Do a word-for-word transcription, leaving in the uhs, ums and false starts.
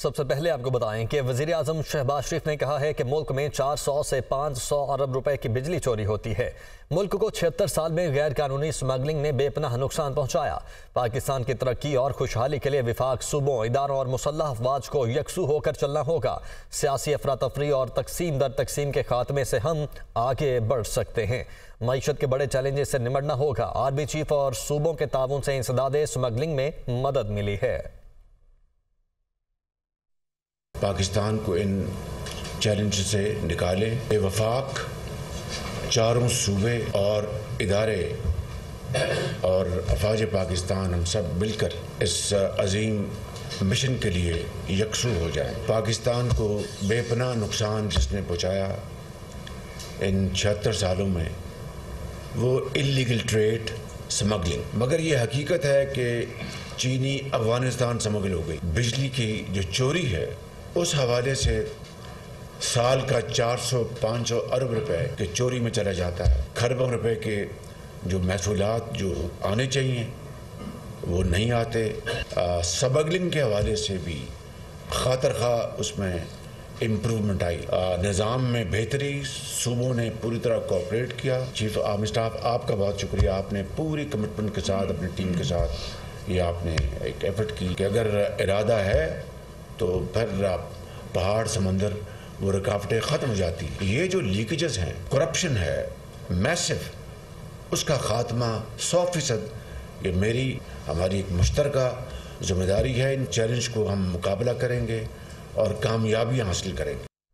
سب سے پہلے آپ کو بتائیں کہ وزیر اعظم شہباز شریف نے کہا ہے کہ ملک میں چار سو سے پانچ سو ارب روپے کی بجلی چوری ہوتی ہے۔ ملک کو چھہتر سال میں غیر قانونی سمگلنگ نے بے پناہ نقصان پہنچایا۔ پاکستان کی ترقی اور خوشحالی کے لیے وفاق صوبوں، اداروں اور مسلح افواج کو یکسو ہو کر چلنا ہوگا۔ سیاسی افراتفری اور تقسیم در تقسیم کے خاتمے سے ہم آگے بڑھ سکتے ہیں۔ معیشت کے بڑے چیلنجز سے نمٹنا ہوگا۔ آرمی چیف اور صوبوں کے تعاون سے انسداد سمگلنگ میں مدد ملی ہے۔ پاکستان کو ان چیلنج سے نکالیں۔ وفاق چاروں صوبے اور ادارے اور افواج پاکستان ہم سب مل کر اس عظیم مشن کے لیے یکسو ہو جائیں۔ پاکستان کو بے پناہ نقصان جس نے پہنچایا ان چھہتر سالوں میں وہ انلیگل ٹریڈ، سمگلنگ، مگر یہ حقیقت ہے کہ چینی افغانستان سمگل ہو گئی۔ بجلی کی جو چوری ہے اس حوالے سے سال کا چار سو پانچ سو ارب روپے کے چوری میں چلا جاتا ہے۔ کھربوں روپے کے جو محصولات جو آنے چاہیے وہ نہیں آتے۔ سمگلنگ کے حوالے سے بھی خاطر خواہ اس میں امپرومنٹ آئی۔ نظام میں بہتری، صوبوں نے پوری طرح کوآپریٹ کیا۔ چیف آرمی اسٹاف آپ کا بہت شکریہ، آپ نے پوری کمٹمنٹ کے ساتھ اپنی ٹیم کے ساتھ یہ آپ نے ایک ایفرٹ کی کہ اگر ارادہ ہے تو پھر پہاڑ سمندر وہ رکاوٹیں ختم ہو جاتی۔ یہ جو لیکیجز ہیں، کرپشن ہے میسو، اس کا خاتمہ سو فیصد یہ میری ہماری ایک مشترکہ ذمہ داری ہے۔ ان چیلنج کو ہم مقابلہ کریں گے اور کامیابی حاصل کریں گے۔